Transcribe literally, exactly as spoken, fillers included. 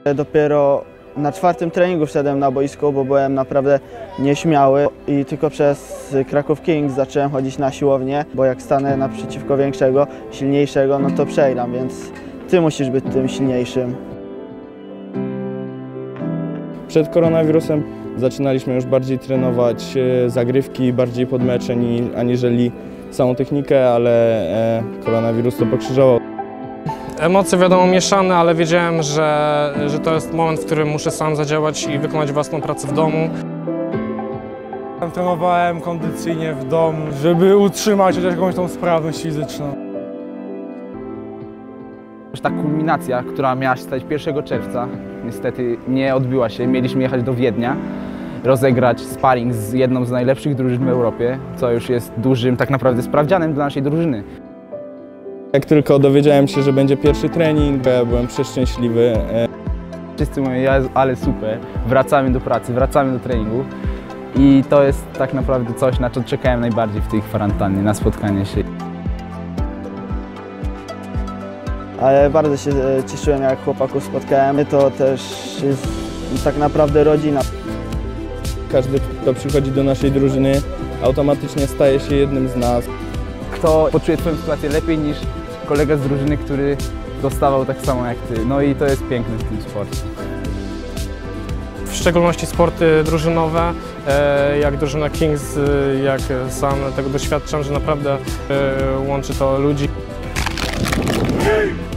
Dopiero na czwartym treningu wszedłem na boisko, bo byłem naprawdę nieśmiały i tylko przez Kraków Kings zacząłem chodzić na siłownię, bo jak stanę naprzeciwko większego, silniejszego, no to przegram, więc ty musisz być tym silniejszym. Przed koronawirusem zaczynaliśmy już bardziej trenować zagrywki, bardziej pod mecze aniżeli samą technikę, ale koronawirus to pokrzyżował. Emocje wiadomo mieszane, ale wiedziałem, że, że to jest moment, w którym muszę sam zadziałać i wykonać własną pracę w domu. Trenowałem kondycyjnie w domu, żeby utrzymać chociaż jakąś tą sprawność fizyczną. Ta kulminacja, która miała się stać pierwszego czerwca, niestety nie odbyła się. Mieliśmy jechać do Wiednia, rozegrać sparring z jedną z najlepszych drużyn w Europie, co już jest dużym tak naprawdę sprawdzianem dla naszej drużyny. Jak tylko dowiedziałem się, że będzie pierwszy trening, byłem przeszczęśliwy. Wszyscy mówią, ja, ale super, wracamy do pracy, wracamy do treningu i to jest tak naprawdę coś, na co czekałem najbardziej w tej kwarantannie, na spotkanie się. Ale bardzo się cieszyłem, jak chłopaków spotkałem. To też jest tak naprawdę rodzina. Każdy, kto przychodzi do naszej drużyny, automatycznie staje się jednym z nas. Kto poczuje twoją sytuację lepiej niż kolega z drużyny, który dostawał tak samo jak ty. No i to jest piękne w tym sporcie. W szczególności sporty drużynowe, jak drużyna Kings, jak sam tego doświadczam, że naprawdę łączy to ludzi.